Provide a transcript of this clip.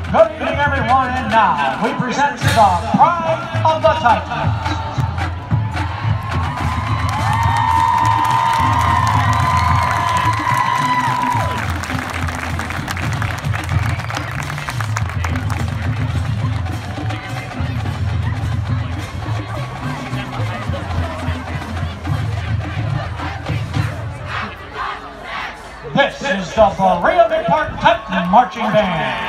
Good evening, everyone, and now we present the Pride of the Titans. This is the Berea Park Titan Marching Band.